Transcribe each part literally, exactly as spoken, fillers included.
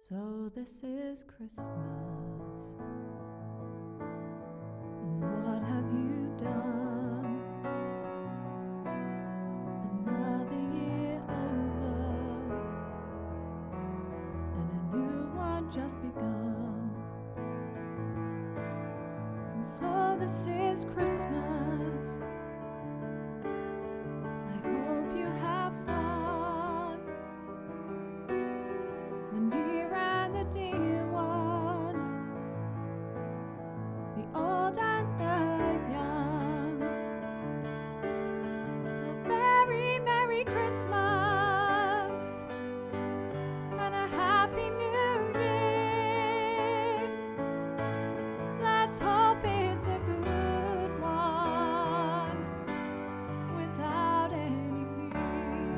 So this is Christmas, and what have you done? Another year over, and a new one just begun. And so this is Christmas. I hope you have fun. The near and the dear one, the old and the young. A very Merry Christmas and a Happy New Year. Let's hope it's a good one without any fear.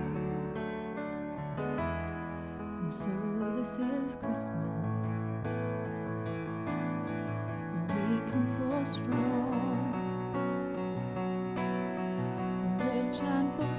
And so this is Christmas, for weak and for strong, for rich and for